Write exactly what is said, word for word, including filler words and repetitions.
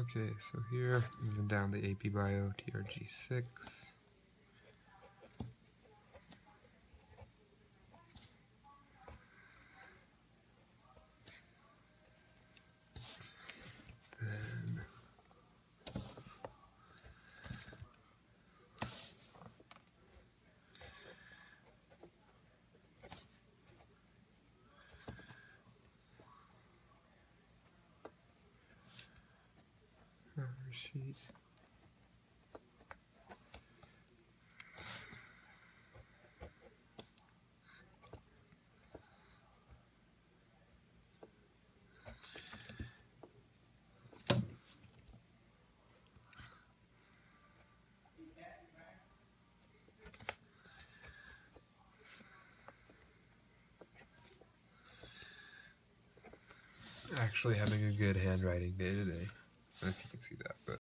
Okay, so here, moving down the A P Bio T R G six. Then cover sheet. Actually having a good handwriting day today. I don't know if you can see that, but